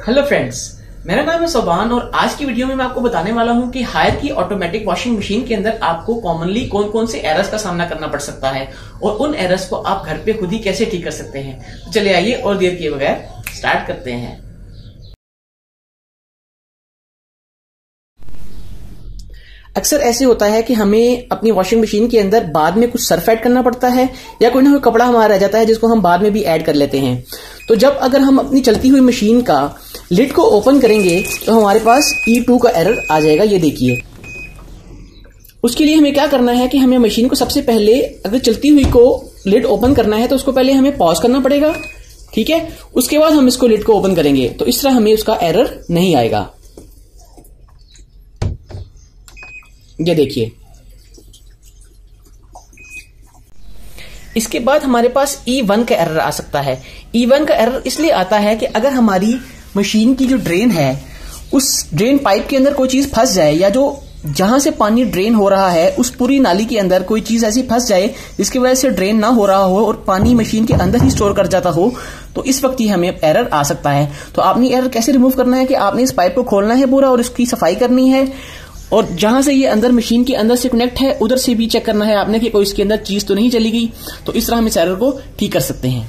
Hello friends, मेरा नाम है सोबान और आज की वीडियो में मैं आपको बताने वाला हूं कि हायर की ऑटोमेटिक वॉशिंग मशीन के अंदर आपको कॉमनली कौन कौन से एरर्स का सामना करना पड़ सकता है और उन एरर्स को आप घर पे खुद ही कैसे ठीक कर सकते हैं। तो चलिए आइए और देर किए बगैर स्टार्ट करते हैं। अक्सर ऐसे होता है कि हमें अपनी वॉशिंग मशीन के अंदर बाद में कुछ सर्फ ऐड करना पड़ता है या कोई ना कोई कपड़ा हमारा रह जाता है जिसको हम बाद में भी ऐड कर लेते हैं। तो जब अगर हम अपनी चलती हुई मशीन का लिड को ओपन करेंगे तो हमारे पास E2 का एरर आ जाएगा। ये देखिए, उसके लिए हमें क्या करना है कि हमें मशीन को सबसे पहले अगर चलती हुई को लिड ओपन करना है तो उसको पहले हमें पॉज करना पड़ेगा, ठीक है। उसके बाद हम इसको लिड को ओपन करेंगे तो इस तरह हमें उसका एरर नहीं आएगा। ये देखिए, इसके बाद हमारे पास E1 का एरर आ सकता है। E1 का एरर इसलिए आता है कि अगर हमारी मशीन की जो ड्रेन है उस ड्रेन पाइप के अंदर कोई चीज फंस जाए या जो जहां से पानी ड्रेन हो रहा है उस पूरी नाली के अंदर कोई चीज ऐसी फंस जाए जिसकी वजह से ड्रेन ना हो रहा हो और पानी मशीन के अंदर ही स्टोर कर जाता हो, तो इस वक्त ही हमें एरर आ सकता है। तो आपने एरर कैसे रिमूव करना है कि आपने इस पाइप को खोलना है पूरा और इसकी सफाई करनी है और जहां से ये अंदर मशीन के अंदर से कनेक्ट है उधर से भी चेक करना है आपने कि कोई इसके अंदर चीज तो नहीं चली गई। तो इस तरह हम इस एरर को ठीक कर सकते हैं।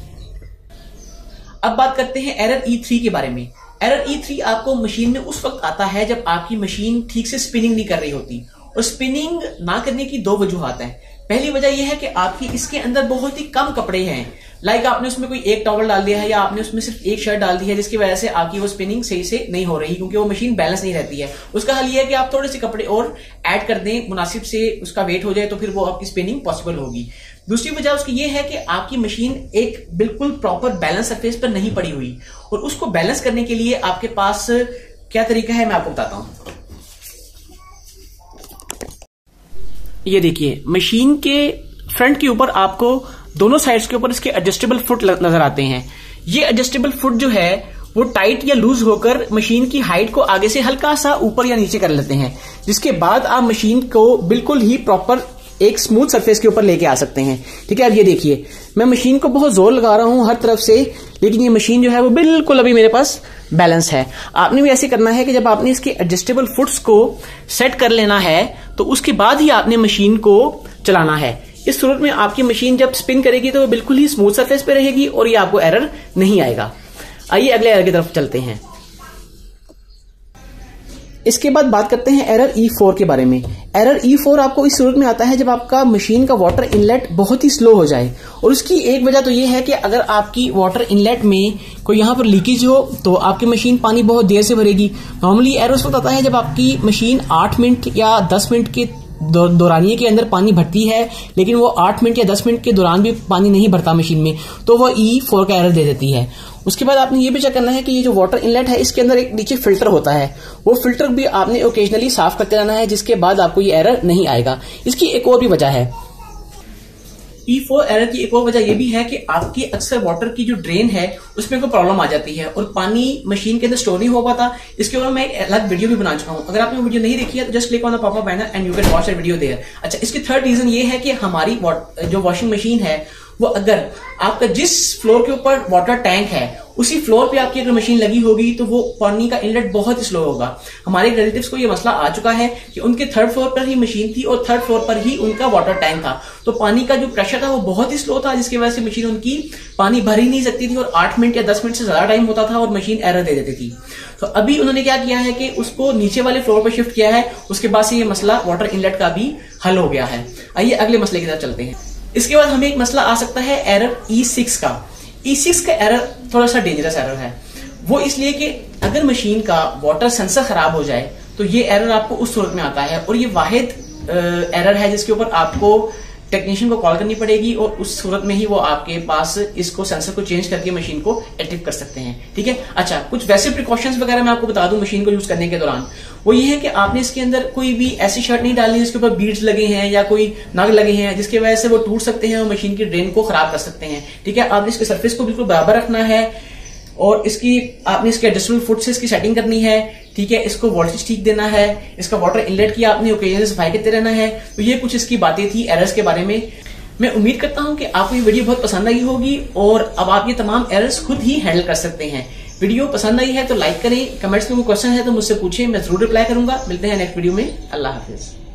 अब बात करते हैं एरर E3 के बारे में। एरर E3 आपको मशीन में उस वक्त आता है जब आपकी मशीन ठीक से स्पिनिंग नहीं कर रही होती। और स्पिनिंग ना करने की दो वजूहत हैं। पहली वजह यह है कि आपकी इसके अंदर बहुत ही कम कपड़े हैं, लाइक आपने उसमें कोई एक टॉवल डाल दिया है या आपने उसमें सिर्फ एक शर्ट डाल दी है जिसकी वजह से आपकी वो स्पिनिंग सही से नहीं हो रही क्योंकि वो मशीन बैलेंस नहीं रहती है। उसका हल ये है कि आप थोड़े से कपड़े और ऐड कर दें, मुनासिब से उसका वेट हो जाए तो फिर वो आपकी स्पिनिंग पॉसिबल होगी। दूसरी वजह उसकी ये है कि आपकी मशीन एक बिल्कुल प्रॉपर बैलेंस सरफेस पर नहीं पड़ी हुई और उसको बैलेंस करने के लिए आपके पास क्या तरीका है मैं आपको बताता हूं। ये देखिए, मशीन के फ्रंट के ऊपर आपको दोनों साइड्स के ऊपर इसके एडजस्टेबल फुट नजर आते हैं। ये एडजस्टेबल फुट जो है वो टाइट या लूज होकर मशीन की हाइट को आगे से हल्का सा ऊपर या नीचे कर लेते हैं, जिसके बाद आप मशीन को बिल्कुल ही प्रॉपर एक स्मूथ सरफेस के ऊपर लेके आ सकते हैं, ठीक है। अब ये देखिए, मैं मशीन को बहुत जोर लगा रहा हूं हर तरफ से, लेकिन ये मशीन जो है वो बिल्कुल अभी मेरे पास बैलेंस है। आपने भी ऐसे करना है कि जब आपने इसके एडजस्टेबल फुट्स को सेट कर लेना है तो उसके बाद ही आपने मशीन को चलाना है। इस सूरत में आपकी मशीन जब स्पिन करेगी तो वो बिल्कुल ही स्मूथ सरफेस पे रहेगी और ये आपको एरर नहीं आएगा। आइए अगले एरर की तरफ चलते हैं। इसके बाद बात करते हैं एरर E4 के बारे में। एरर E4 आपको इस सूरत में आता है जब आपका मशीन का वाटर इनलेट बहुत ही स्लो हो जाए और उसकी एक वजह तो ये है कि अगर आपकी वाटर इनलेट में कोई यहां पर लीकेज हो तो आपकी मशीन पानी बहुत देर से भरेगी। नॉर्मली एरर उस वक्त आता है जब आपकी मशीन 8 मिनट या 10 मिनट के दौरानिए के अंदर पानी भरती है लेकिन वो 8 मिनट या 10 मिनट के दौरान भी पानी नहीं भरता मशीन में, तो वो E4 का एरर दे देती है। उसके बाद आपने ये भी चेक करना है कि ये जो वाटर इनलेट है इसके अंदर एक नीचे फिल्टर होता है, वो फिल्टर भी आपने ओकेजनली साफ करते रहना है, जिसके बाद आपको ये एरर नहीं आएगा। इसकी एक और भी वजह है, E4 एरर की एक और वजह यह भी है कि आपकी अक्सर वाटर की जो ड्रेन है उसमें कोई प्रॉब्लम आ जाती है और पानी मशीन के अंदर स्टोर नहीं हो पाता। इसके ऊपर मैं एक अलग वीडियो भी बना चुका हूं, अगर आपने वो वीडियो नहीं देखी है तो just click on the popup banner and you can watch that video there. अच्छा, इसकी थर्ड रीजन ये है कि हमारी जो वॉशिंग मशीन है वो अगर आपका जिस फ्लोर के ऊपर वाटर टैंक है उसी फ्लोर पे आपकी अगर मशीन लगी होगी तो वो पानी का इनलेट बहुत ही स्लो होगा। हमारे रिलेटिव्स को ये मसला आ चुका है कि उनके थर्ड फ्लोर पर ही मशीन थी और थर्ड फ्लोर पर ही उनका वाटर टैंक था, तो पानी का जो प्रेशर था वो बहुत ही स्लो था, जिसकी वजह से मशीन उनकी पानी भर ही नहीं सकती थी और 8 मिनट या 10 मिनट से ज्यादा टाइम होता था और मशीन एरर दे देती थी। तो अभी उन्होंने क्या किया है कि उसको नीचे वाले फ्लोर पर शिफ्ट किया है, उसके बाद से ये मसला वाटर इनलेट का भी हल हो गया है। आइए अगले मसले की तरफ चलते हैं। इसके बाद हमें एक मसला आ सकता है एरर E6 का। E6 का एरर थोड़ा सा डेंजरस एरर है, वो इसलिए कि अगर मशीन का वाटर सेंसर खराब हो जाए तो ये एरर आपको उस सूरत में आता है और ये वाहिद एरर है जिसके ऊपर आपको टेक्नीशियन को कॉल करनी पड़ेगी और उस सूरत में ही वो आपके पास इसको सेंसर को चेंज करके मशीन को एक्टिव कर सकते हैं, ठीक है। अच्छा, कुछ वैसे प्रिकॉशंस वगैरह मैं आपको बता दूं मशीन को यूज करने के दौरान, वो ये है कि आपने इसके अंदर कोई भी ऐसी शर्ट नहीं डालनी जिसके ऊपर बीड्स लगे हैं या कोई नग लगे हैं जिसकी वजह से वो टूट सकते हैं और मशीन की ड्रेन को खराब कर सकते हैं, ठीक है। आपने इसके सरफेस को बिल्कुल बराबर रखना है और आपने इसके एडजस्टेबल फुट से इसकी सेटिंग करनी है, ठीक है। इसको वोल्टेज ठीक देना है, इसका वाटर इनलेट की आपने ओकेजनली सफाई करते रहना है। तो ये कुछ इसकी बातें थी एरर्स के बारे में। मैं उम्मीद करता हूं कि आपको ये वीडियो बहुत पसंद आई होगी और अब आप ये तमाम एरर्स खुद ही हैंडल कर सकते हैं। वीडियो पसंद आई है तो लाइक करें, कमेंट्स में कोई क्वेश्चन है तो मुझसे पूछें, मैं जरूर रिप्लाई करूंगा। मिलते हैं नेक्स्ट वीडियो में। अल्लाह हाफिज।